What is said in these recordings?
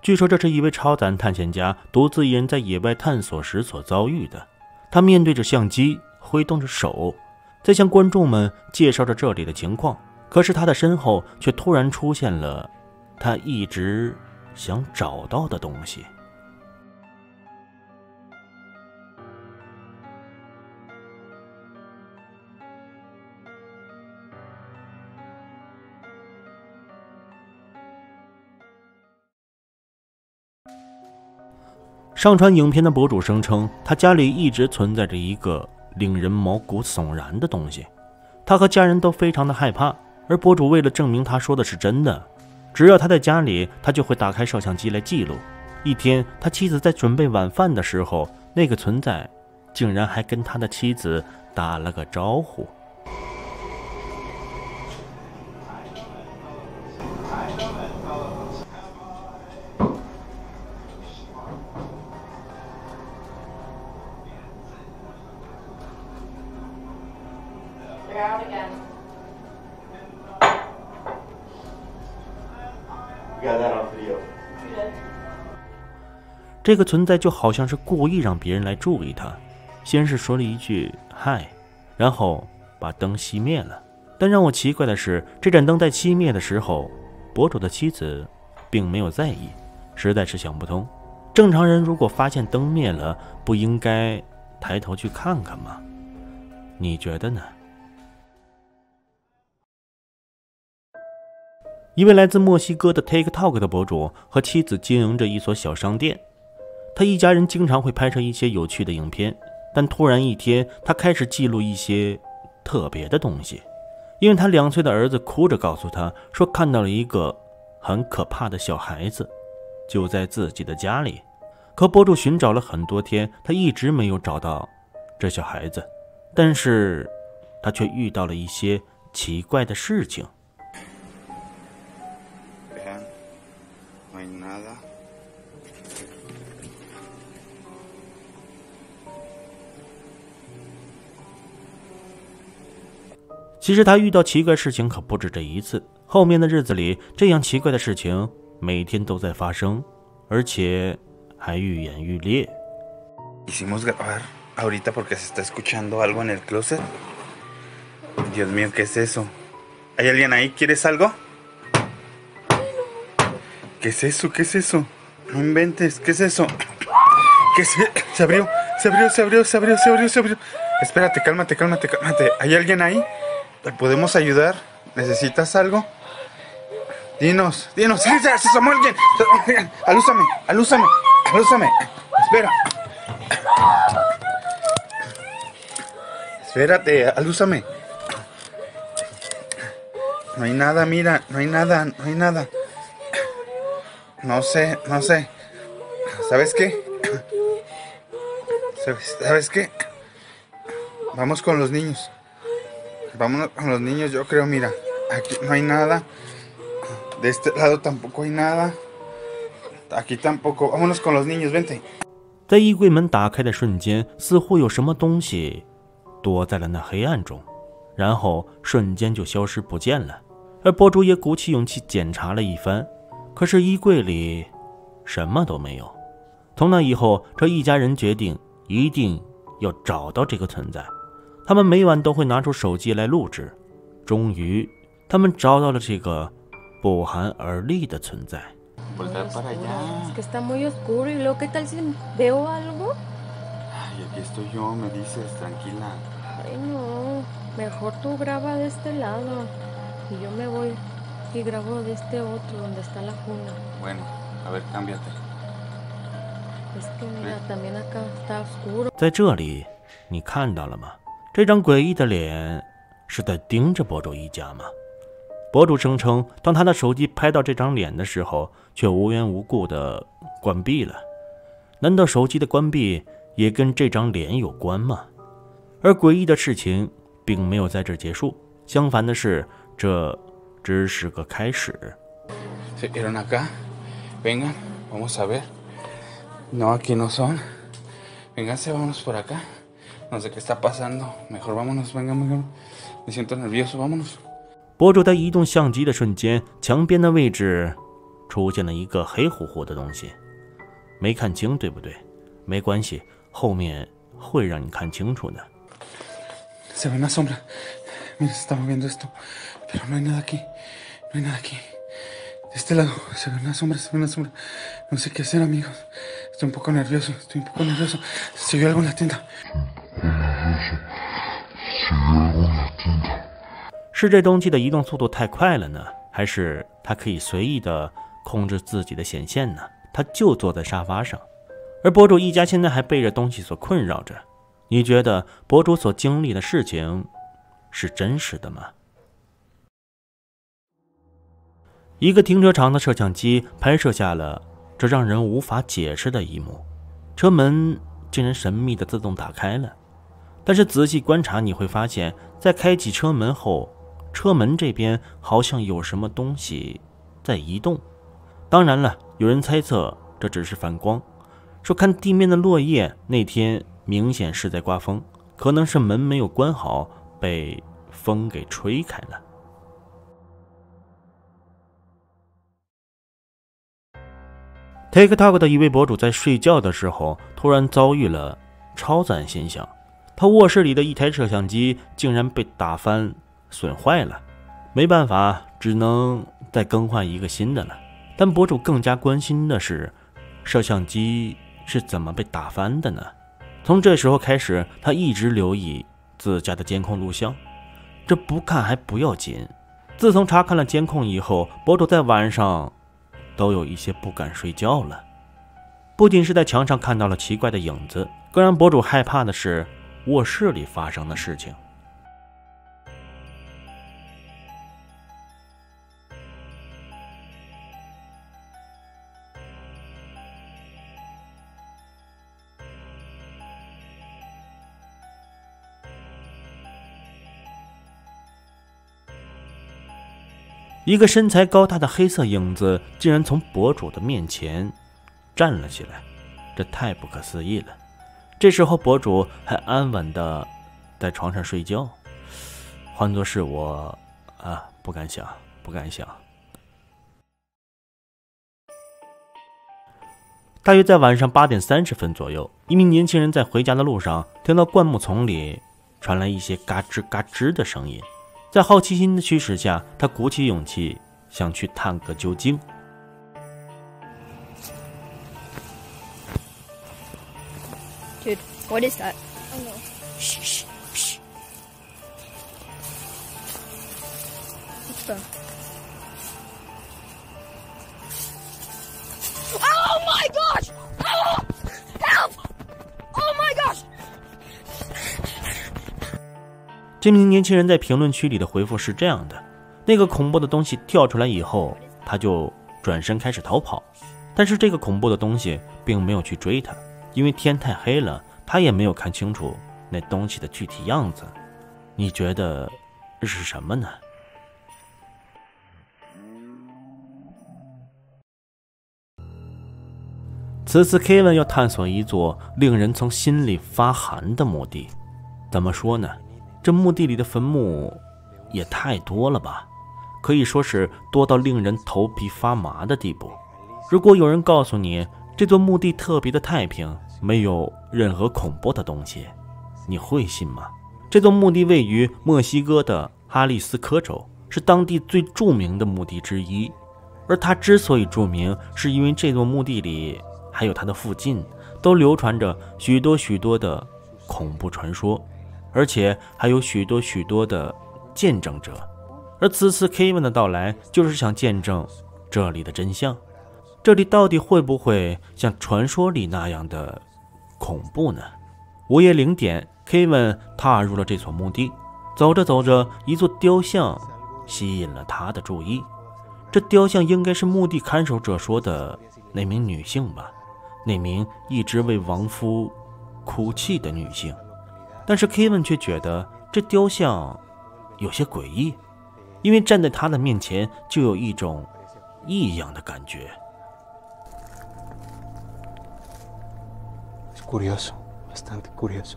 据说这是一位超胆探险家独自一人在野外探索时所遭遇的。他面对着相机，挥动着手，在向观众们介绍着这里的情况。可是他的身后却突然出现了他一直想找到的东西。上传影片的博主声称，他家里一直存在着一个令人毛骨悚然的东西，他和家人都非常的害怕。而博主为了证明他说的是真的，只要他在家里，他就会打开摄像机来记录。一天，他妻子在准备晚饭的时候，那个存在竟然还跟他的妻子打了个招呼。这个存在就好像是故意让别人来注意他，先是说了一句嗨，然后把灯熄灭了。但让我奇怪的是，这盏灯在熄灭的时候，博主的妻子并没有在意，实在是想不通。正常人如果发现灯灭了，不应该抬头去看看吗？你觉得呢？一位来自墨西哥的 TikTok 的博主和妻子经营着一所小商店，他一家人经常会拍摄一些有趣的影片，但突然一天，他开始记录一些特别的东西，因为他2岁的儿子哭着告诉他说看到了一个很可怕的小孩子，就在自己的家里。可博主寻找了很多天，他一直没有找到这小孩子，但是他却遇到了一些奇怪的事情。其实他遇到奇怪事情可不止这一次，后面的日子里，这样奇怪的事情每天都在发生，而且还愈演愈烈。 Quisimos grabar ahorita porque se está escuchando algo en el closet. Dios mío, ¿qué es eso? ¿Hay alguien ahí? ¿Quieres algo? ¿Qué es eso? ¿Qué es eso? No inventes, ¿qué es eso? ¿Qué se abrió? Se abrió. Espérate, cálmate. ¿Hay alguien ahí? ¿Te podemos ayudar? ¿Necesitas algo? Dinos. ¡Se asomó alguien! ¡Alúzame! Espera. Espérate, alúzame. No hay nada, mira, no hay nada. No sé. ¿Sabes qué? Vamos con los niños. Vámonos con los niños, yo creo, mira. Aquí no hay nada. De este lado tampoco hay nada. Aquí tampoco. Vámonos con los niños, vente. 在衣柜门打开的瞬间，似乎有什么东西躲在了那黑暗中，然后瞬间就消失不见了。而博主也鼓起勇气检查了一番，可是衣柜里什么都没有。从那以后，这一家人决定一定要找到这个存在。他们每晚都会拿出手机来录制，终于他们找到了这个不寒而栗的存在。 Es que está muy oscuro y luego, ¿qué tal si veo algo? Ay, aquí estoy yo, me dices, tranquila. Ay, no, mejor tú graba de este lado y yo me voy y grabo de este otro donde está la cuna. Bueno, a ver, cámbiate. Es que mira, también acá está oscuro. 在这里，你看到了吗？这张诡异的脸是在盯着博主一家吗？博主声称，当他的手机拍到这张脸的时候，却无缘无故地关闭了。难道手机的关闭也跟这张脸有关吗？而诡异的事情并没有在这结束，相反的是，这只是个开始。 ¿Se vieron acá? Vengan, vamos a ver. No, aquí no son. Vénganse, vámonos por acá. No sé qué está pasando. Mejor vámonos, vengan. Me siento nervioso, vámonos. 博主在移动相机的瞬间，墙边的位置出现了一个黑乎乎的东西，没看清，对不对？没关系，后面会让你看清楚的。 Se ve una sombra. Mira, se está moviendo esto. Pero no hay nada aquí. No hay nada aquí. De este lado se ve una sombra, se ve una sombra. No sé qué hacer, amigos. Estoy un poco nervioso, estoy un poco nervioso. Se vio algo en la tienda. 是这东西的移动速度太快了呢，还是它可以随意的控制自己的显现呢？他就坐在沙发上，而博主一家现在还被这东西所困扰着。你觉得博主所经历的事情是真实的吗？一个停车场的摄像机拍摄下了这让人无法解释的一幕，车门竟然神秘地自动打开了。但是仔细观察你会发现，在开启车门后，车门这边好像有什么东西在移动。当然了，有人猜测这只是反光，说看地面的落叶那天明显是在刮风，可能是门没有关好，被风给吹开了。TikTok 的一位博主在睡觉的时候突然遭遇了超自然现象，他卧室里的一台摄像机竟然被打翻损坏了，没办法，只能再更换一个新的了。但博主更加关心的是，摄像机是怎么被打翻的呢？从这时候开始，他一直留意自家的监控录像，这不看还不要紧，自从查看了监控以后，博主在晚上都有一些不敢睡觉了。不仅是在墙上看到了奇怪的影子，更让博主害怕的是卧室里发生的事情。一个身材高大的黑色影子竟然从博主的面前站了起来，这太不可思议了。这时候博主还安稳地在床上睡觉，换作是我不敢想。大约在晚上8点30分左右，一名年轻人在回家的路上听到灌木丛里传来一些嘎吱嘎吱的声音，在好奇心的驱使下，他鼓起勇气想去探个究竟。 Dude, what is that? I know. Shh, shh. What's that? Oh my gosh! Help! Help! Oh my gosh! 这名年轻人在评论区里的回复是这样的：那个恐怖的东西跳出来以后，他就转身开始逃跑，但是这个恐怖的东西并没有去追他，因为天太黑了，他也没有看清楚那东西的具体样子。你觉得是什么呢？此次 Kevin 要探索一座令人从心里发寒的墓地。怎么说呢？这墓地里的坟墓也太多了吧，可以说是多到令人头皮发麻的地步。如果有人告诉你这座墓地特别的太平，没有任何恐怖的东西，你会信吗？这座墓地位于墨西哥的哈利斯科州，是当地最著名的墓地之一。而它之所以著名，是因为这座墓地里还有它的附近都流传着许多的恐怖传说，而且还有许多的见证者。而此次 Kevin 的到来就是想见证这里的真相，这里到底会不会像传说里那样的恐怖呢？午夜0点， Kevin 踏入了这所墓地，走着走着，一座雕像吸引了他的注意。这雕像应该是墓地看守者说的那名女性吧，那名一直为亡夫哭泣的女性。但是 Kevin 却觉得这雕像有些诡异，因为站在他的面前就有一种异样的感觉。 Es curioso, bastante curioso.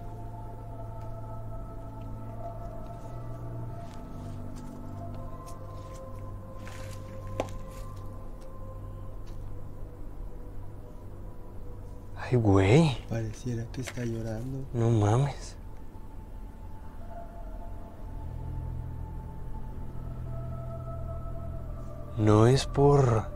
Ay, güey. Pareciera que está llorando. No mames. No es por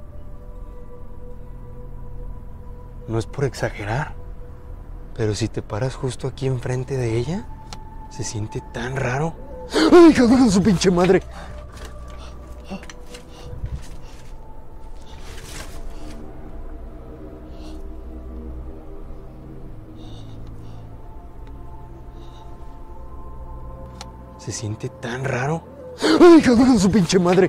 exagerar, pero si te paras justo aquí enfrente de ella, se siente tan raro. ¡Ay, hija de su pinche madre! Se siente tan raro. ¡Ay, hija de su pinche madre!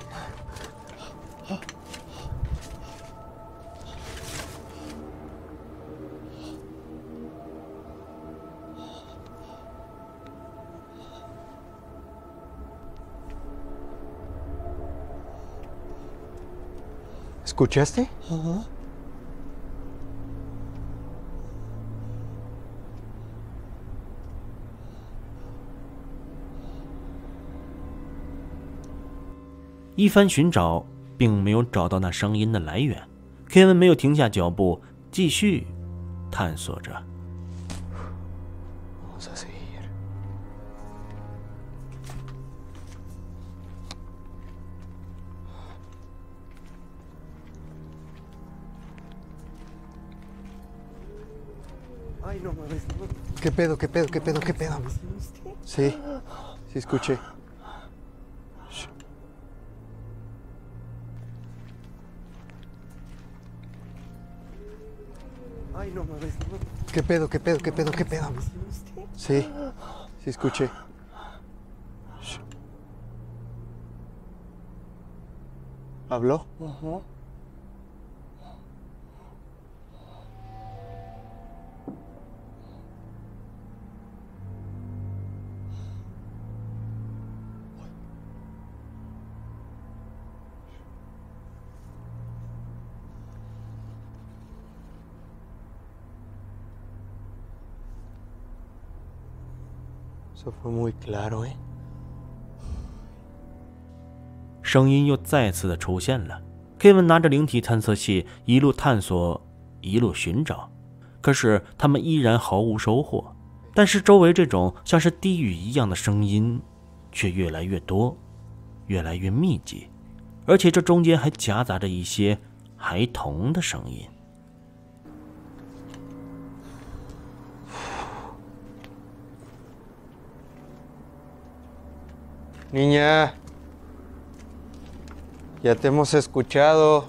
¿Escuchaste? Ajá. 一番寻找，并没有找到那声音的来源。Kevin 没有停下脚步，继续探索着。 Vamos a seguir. Ay, no mames. ¿Qué pedo, qué pedo, qué pedo, qué pedo? Sí, sí escuché. Shh. Ay, no mames. ¿Qué pedo, qué pedo, qué pedo, qué pedo? Sí, sí escuché. Shh. ¿Habló? Ajá. Eso fue muy claro, ¿eh? 声音又再次的出现了。Kevin 拿着灵体探测器，一路探索，一路寻找，可是他们依然毫无收获。但是周围这种像是低语一样的声音，却越来越多，越来越密集，而且这中间还夹杂着一些孩童的声音。 Niña, ya te hemos escuchado.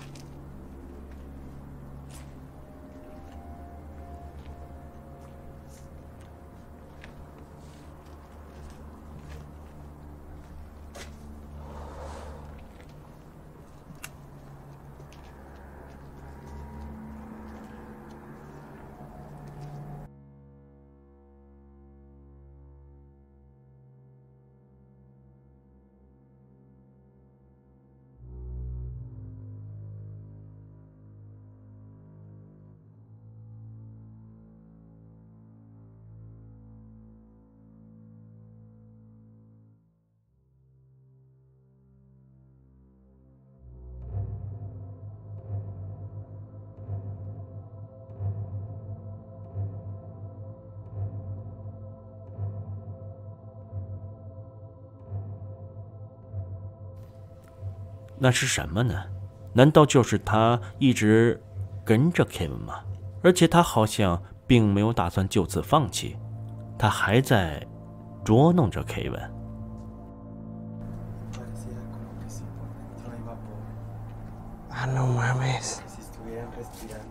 那是什么呢？难道就是他一直跟着 Kevin 吗？而且他好像并没有打算就此放弃，他还在捉弄着 Kevin。 Pareciera como que si por dentro hay vapor. Ah, no mames. Que si estuvieran respirando.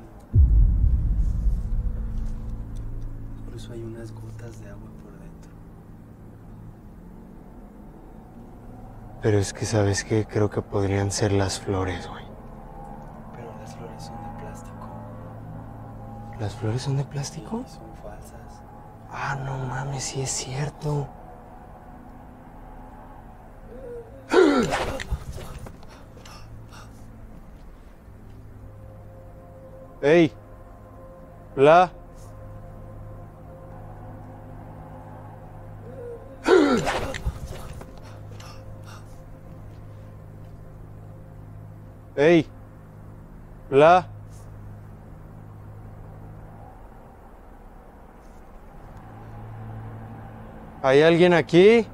Incluso hay unas gotas de agua por dentro. Pero es que, ¿sabes qué? Creo que podrían ser las flores, güey. Pero las flores son de plástico. ¿Las flores son de plástico? Sí, son falsas. Ah, no mames, sí es cierto. ¡Ey! ¡Hola! ¡Ey! ¡Hola! ¿Hay alguien aquí?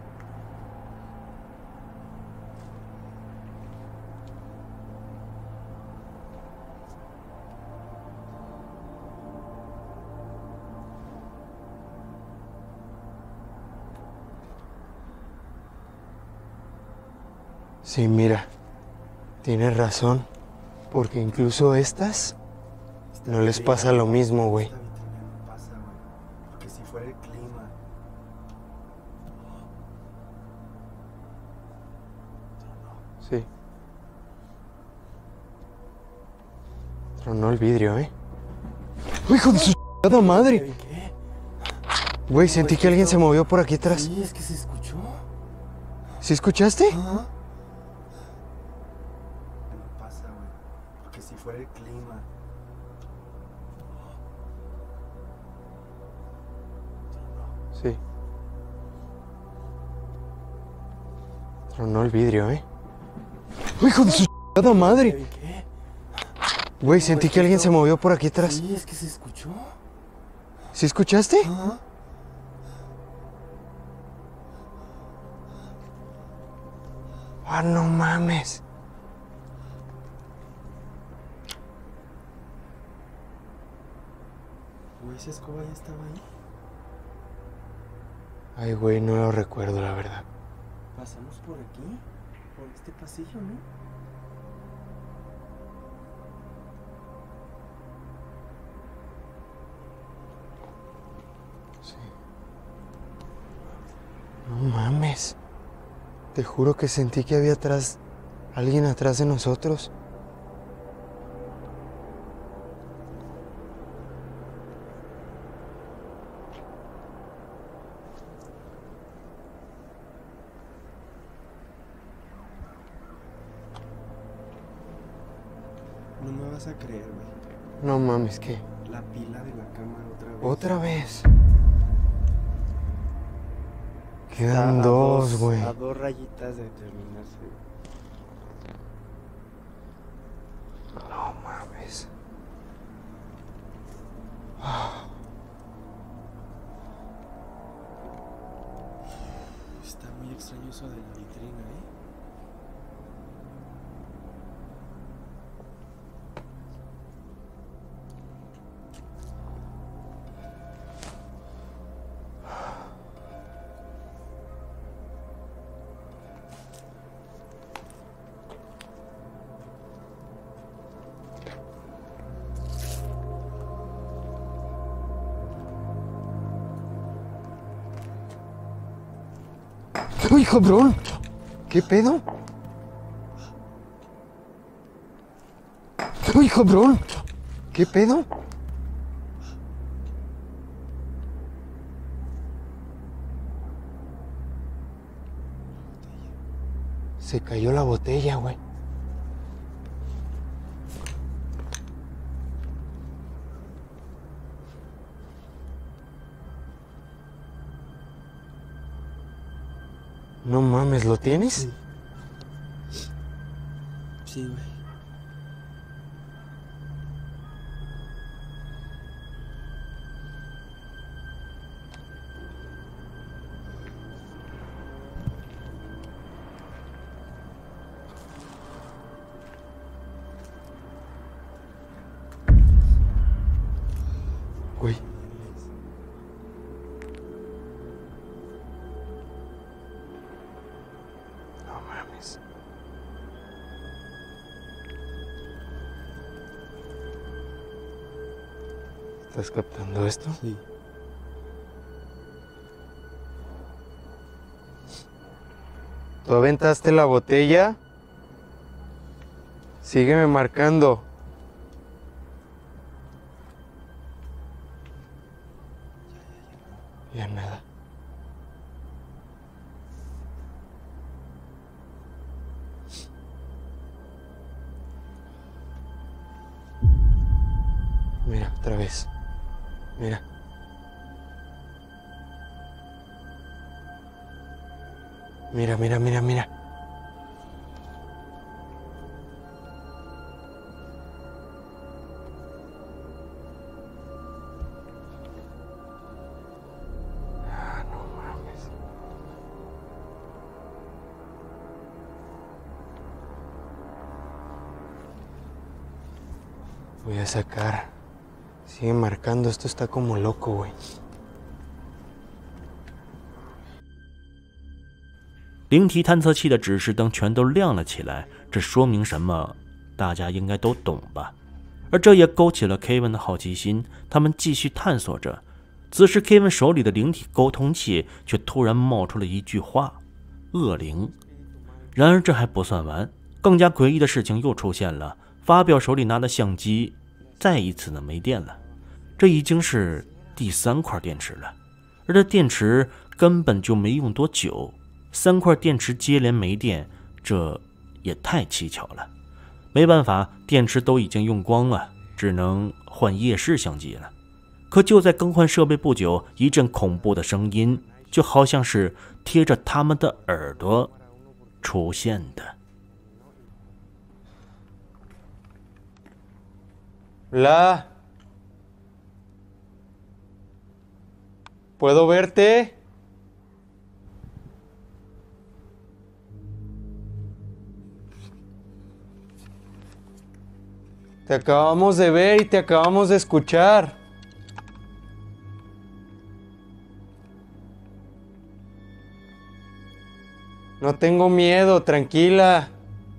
Sí, mira, tienes razón, porque incluso estas no les pasa lo mismo, güey. Esta vitrina no pasa, güey. Porque si fuera el clima. Sí. Tronó el vidrio, ¿eh? ¡Hijo de su chingada madre! ¿Qué? Güey, sentí que alguien se movió por aquí atrás. Sí, es que se escuchó. ¿Sí escuchaste? Ajá. No pasa, güey. Porque si fuera el clima. Sí. Tronó el vidrio, ¿eh? ¡Hijo de su chingada madre! ¿Qué? Güey, sentí que alguien se movió por aquí atrás. Sí, es que se escuchó. ¿Sí escuchaste? Ajá. ¡Ah, no mames! Güey, esa escoba ya estaba ahí. Ay, güey, no lo recuerdo, la verdad. Pasamos por aquí. Por este pasillo, ¿no? No mames. Te juro que sentí que había alguien atrás de nosotros. No me vas a creer, güey. No mames, ¿qué? La pila de la cámara otra vez. ¿Otra vez? Está Quedan a dos, güey. A 2 rayitas de terminarse. No mames. Está muy extraño eso de la vitrina, ¿eh? ¡Ay, cabrón! ¿Qué pedo? ¡Ay, cabrón! ¿Qué pedo? Se cayó la botella, güey. No mames, ¿lo tienes? Sí, güey. Güey. No mames. ¿Estás captando esto? Sí. ¿Tú aventaste la botella? Sígueme marcando. Ya nada. Mira, otra vez. Mira. Mira, mira, mira, mira. Ah, no mames. Voy a sacar. Sigue marcando, esto está como loco, güey。 灵体探测器的指示灯全都亮了起来，这说明什么？大家应该都懂吧？而这也勾起了 Kevin 的好奇心，他们继续探索着。此时 Kevin 手里的灵体沟通器却突然冒出了一句话：恶灵。然而这还不算完，更加诡异的事情又出现了。发表手里拿的相机再一次的没电了，这已经是第3块电池了，而这电池根本就没用多久，3块电池接连没电，这也太蹊跷了。没办法，电池都已经用光了，只能换夜视相机了。可就在更换设备不久，一阵恐怖的声音就好像是贴着他们的耳朵出现的。 Hola. ¿Puedo verte? Te acabamos de ver y te acabamos de escuchar. No tengo miedo, tranquila.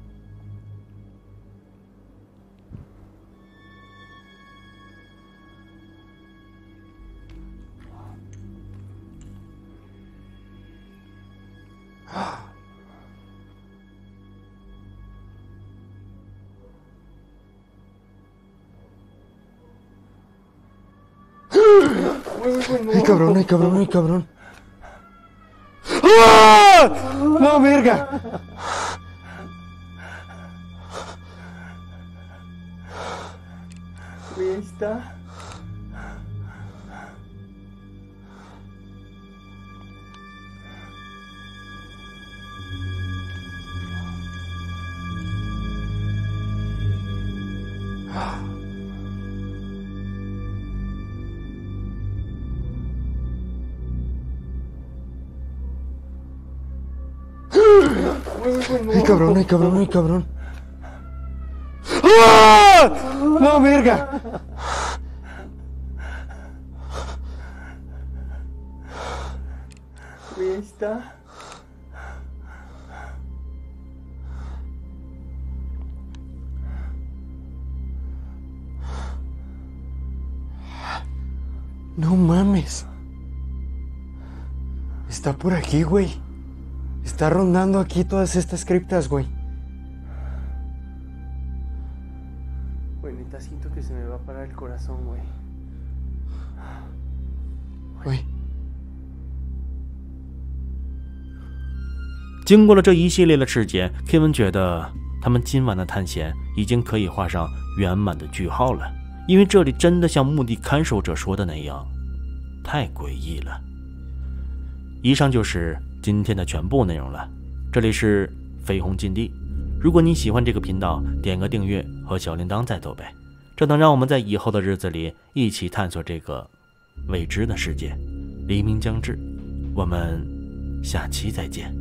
¡Ay, cabrón, ay, cabrón, ay, cabrón! ¡Ah! ¡No, verga! Güey, ahí está. ¡Ay, cabrón, ay, cabrón, ay, cabrón! ¡Ah! ¡No, verga! Güey, ahí está. No mames. Está por aquí, güey. Está rondando aquí todas estas criptas, güey. Güey, neta, siento que se me va a parar el corazón, güey. Güey. 经过了这一系列的事件 ，Kevin 觉得他们今晚的探险已经可以画上圆满的句号了，因为这里真的像墓地看守者说的那样，太诡异了。以上就是今天的全部内容了，这里是飞鸿禁地。如果你喜欢这个频道，点个订阅和小铃铛再走呗，这能让我们在以后的日子里一起探索这个未知的世界。黎明将至，我们下期再见。